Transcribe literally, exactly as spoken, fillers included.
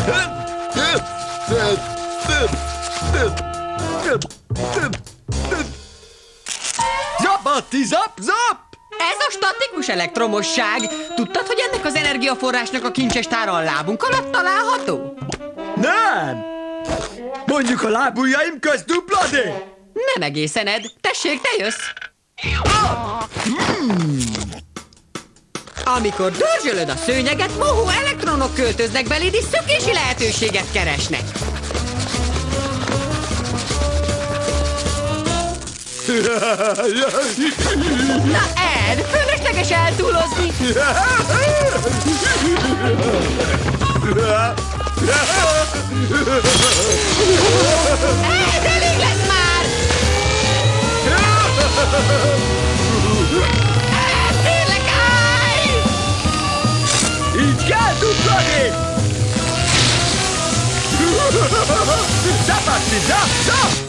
Zapatti, zap, zap! Ez a statikus elektromosság. Tudtad, hogy ennek az energiaforrásnak a kincses tára a lábunk alatt található? Nem! Mondjuk a lábujjaim közt dupla D! Nem egészen, Ed. Tessék, te jössz! Hmm. Amikor dörzsölöd a szőnyeget, mohó elektronok költöznek beléd, és szökési lehetőséget keresnek. Na, Ed, fölösleges eltúlozni! Ed, elég lesz már! Ed, kérlek, állj! Így kell dupla D! Zapatti, zap, zap!